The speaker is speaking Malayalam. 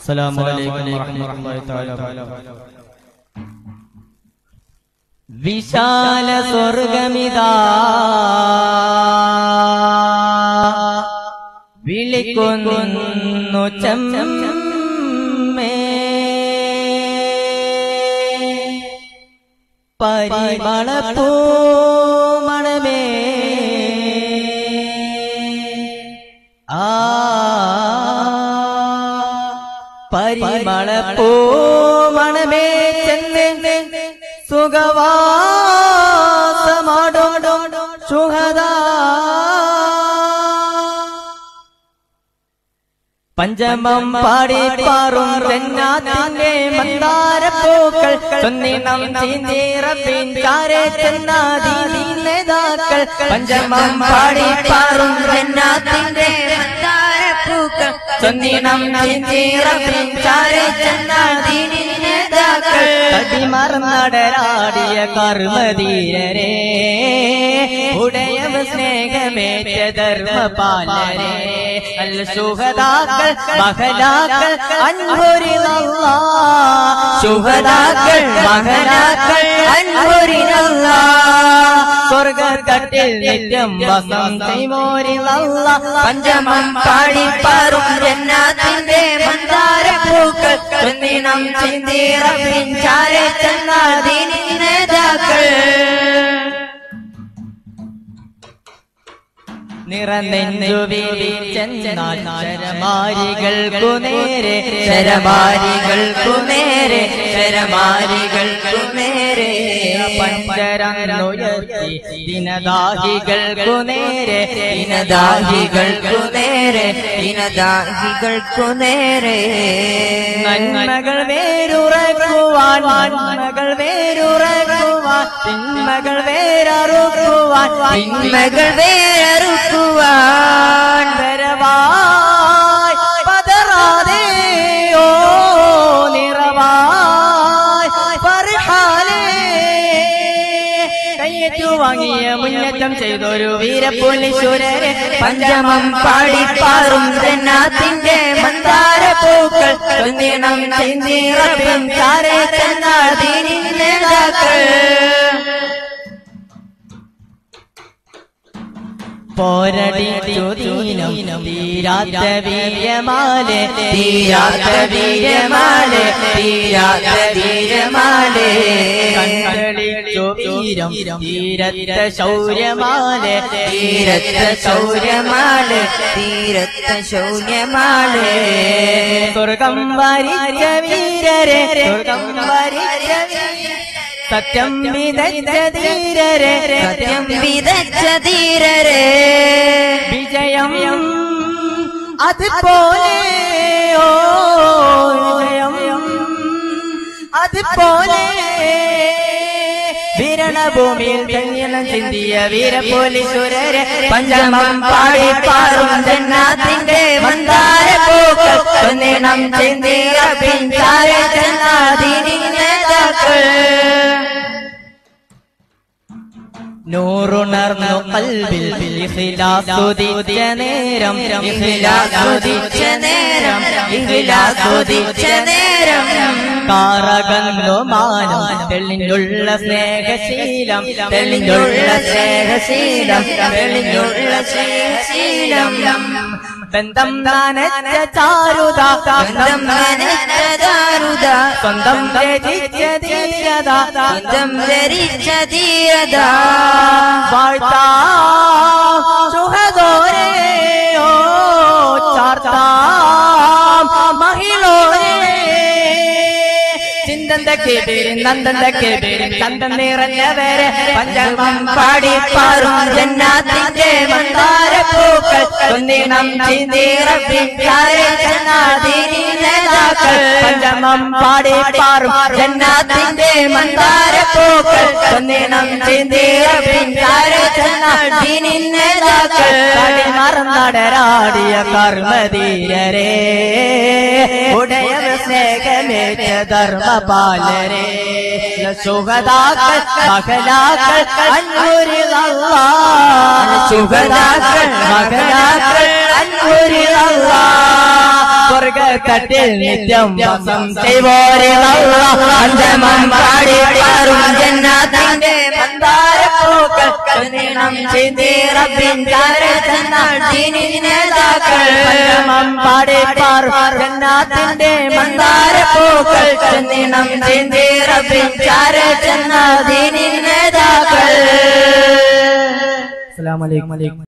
السلام عليكم ورحمة الله تعالى وبركاته. വിശാല സ്വർഗമിതാ വിളിക്കുന്നു ചെമ്മേ പരിമളപ്പൂമണമേ പരിമളപ്പൂമണമേ ചെന്ന് സുഖവാസമാടോടോ സുഹദാ പഞ്ചമം പാടിപ്പാറും ജന്നാത്തിന്റെ മന്ദാരപ്പൂക്കൾ ചൊന്നിനം ചീന്തിറപ്പിൻ ചാരെ ചെന്നാദീനി നേതാക്കൾ പഞ്ചമം പാടിപ്പാറും ജന്നാത്തിന്റെ മന്ദാരപ്പൂക്കൾ ചൊന്നിനം ചീന്തിറപ്പിൻ ചാരെ ചെന്നാദീനി നേതാക്കൾ തടിമറന്നടരാടിയ കർമ്മധീരരേ ഉടയവ സ്നേഹമേറ്റ ധർമ്മപാലരേ അൽ ശുഹദാക്കൾ മഹലാക്കൾ അൻഹുരിനല്ലാഹ് ശുഹദാക്കൾ മഹലാക്കൾ അൻഹുരിനല്ലാഹ് സ്വർഗ്ഗത്തട്ടിൽ നിത്യം വസം ചെയ്മോരിനല്ലാഹ് പഞ്ചമം പാടിപ്പാറും ജന്നാത്തിന്റെ മന്ദാരപ്പൂക്കൾ ചൊന്നിനം ചിന്തിറപ്പിൻ ചാരെ ചെന്നാദീനി നേതാക്കൾ നിറനെഞ്ചു വീരിച്ചെന്നാൽ ശരമാരികൾക്കു നേരെ ശരമാരികൾക്കു നേരെ ശരമാരികൾക്കു നേരെ പഞ്ചരന്നുയർത്തി ദിനദാഹികൾക്കു നേരെ ദിനദാഹികൾക്കു നേരെ ദിനദാഹികൾക്കു നേരെ നന്മകൾ വേരുറക്കുവാൻ നന്മകൾ വേരുറക്കുവാൻ തിന്മകൾ വേരറുക്കുവാൻ തിന്മകൾ വേരറുക്കുവാൻ വരവായ് പതറാതെ ഓ നിറവായ് ഫർഹാലേ കയ്യേറ്റു വാങ്ങിയ മുന്നേറ്റം ചെയ്തൊരു വീരപ്പുലിശൂരരെ പഞ്ചമം പാടിപ്പാറും ജന്നാത്തിന്റെ മന്ദാരപ്പൂക്കൾ ചൊന്നിനം ചിന്തിറപ്പിൻ ചാരെ ചെന്നാദീനി നേതാക്കൾ പോരടിച്ചു ദീനം തീരാത്ത വീരമാലെ തീരാത്ത വീരമാലെ തീരാത്ത വീരമാലെ കണ്ടളിച്ചു വീരം തീരത്ത ശൗര്യമാലെ തീരത്ത ശൗര്യമാലെ തീരത്ത ശൗര്യമാലെ സ്വർഗം വരിച്ച വീരരെ സ്വർഗം വരിച്ച സത്യം വിതച്ച ധീരരെ സത്യം വിതച്ച ധീരരെ വിജയം അതുപോലെ ഓ വിജയം അതുപോലെ വീരണഭൂമിയിൽ ജന്യനം ചിന്തിയ വീരപ്പോലീശ്വരരെ പഞ്ചമം പാടിപ്പാറും ജന്നാത്തിന്റെ മന്ദാരപ്പൂക്കൾ ചൊന്നിനം ചിന്തിറപ്പിൻ ചാരെ ചെന്നാദീനി നേതാക്കൾ നൂറുണർന്നു കൽബിൽ ഇഖ്ലാസുദിച്ച നേരം ഇഖ്ലാസുദിച്ച നേരം ഇഖ്ലാസുദിച്ച നേരം കാറകന്നു മാനം തെളിഞ്ഞുള്ള സ്നേഹശീലം തെളിഞ്ഞുള്ള സ്നേഹശീലം തെളിഞ്ഞുള്ള സ്നേഹശീലം ബന്ധം നനച്ച ചാരുത ബന്ധം നനച്ച ചാരുത സ്വന്തം രചിച്ച ധീരത സ്വന്തം ധരിച്ച ധീരത വാഴ്ത്താം സുഹദോരേ ഓ ചാർത്താം മഹിളോരേ ചിന്തന്തക്കെ പേരും നന്ദന്തക്കെ പേരും ചന്തം നിറഞ്ഞവരെ പഞ്ചമം പാടിപ്പാറും ജന്നാത്തിന്റെ മന്ദാരപ്പൂക്കൾ ചൊന്നിനം ചിന്തിറപ്പിൻ ചാരെ ചെന്നാദീനി നേതാക്കൾ പഞ്ചമം പാടിപ്പാറും ജന്നാത്തിന്റെ മന്ദാരപ്പൂക്കൾ ചൊന്നിനം ചിന്തിറപ്പിൻ ചാരെ ചെന്നാദീനി നേതാക്കൾ മറന്നടരാടിയ കർമ്മധീരരെ ഉടയവ സ്നേഹമേറ്റ ധർമ്മപാലരെ ശുഹദാക്കൾ മഹലാക്കൾ അൻഹുരിനല്ലാഹ് ശുഹദാക്കൾ മഹലാക്കൾ അൻഹുരിനല്ലാഹ് സ്വർഗത്തട്ടിൽ നിത്യം വാസം ചെയ്വോരിളള്ള പഞ്ചമം പാടി പാറും ജന്നാത്തിന്റെ മന്ദാരപ്പൂക്കൾ നീണം ചെയ്ത് റബ്ബിൻ ചാരചെന്ന ദീനിൻ നേതാക്കൾ പഞ്ചമം പാടി പാറും ജന്നാത്തിന്റെ മന്ദാരപ്പൂക്കൾ നീണം ചെയ്ത് റബ്ബിൻ ചാരചെന്ന ദീനിൻ നേതാക്കൾ. അസ്സലാമു അലൈക്കും.